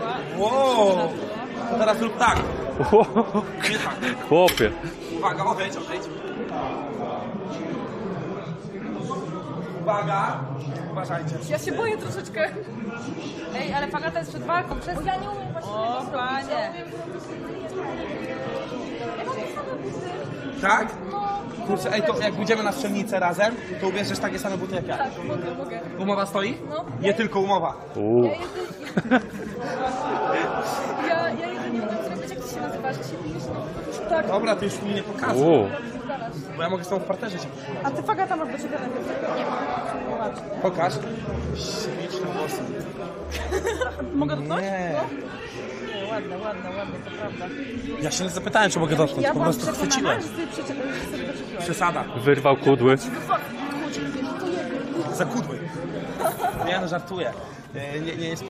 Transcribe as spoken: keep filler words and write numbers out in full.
Wow! To teraz rób tak. Nie tak. Chłopie. Uwaga, odejdź, odejdź. Uwaga. Uważajcie. Ja się boję troszeczkę. Ej, ale Fagata jest przed walką, przez... Ja nie umiem właśnie. O, panie. Tak? Kurczę, ej, to jak pójdziemy na strzelnicę razem, to ubierzesz takie same buty jak ja. Tak, mogę, mogę. Umowa stoi? No. Nie tylko umowa. Uuu. Ja jedynie... Ja, ja jedynie umiem zrobić, jak ty się nazywasz, jak się pisz. Tak. Dobra, ty już mi nie pokazuj. Uuu. Bo ja mogę z tobą w parterze się posłuchać. A ty Fagata masz do ciebie najpierw. Nie ma. Pokaż. Śliczne włosy. Mogę dotknąć? Nie. Nie, ładne, ładne, ładne, to prawda. Ja się nie zapytałem, czy mogę dotknąć, Ja po byłam prostu przekonana, chwyciłem. że ty przecież sobie doczepiłaś. Przesada. Wyrwał kudły. Zakudły. Nie no, żartuję. Nie, nie jest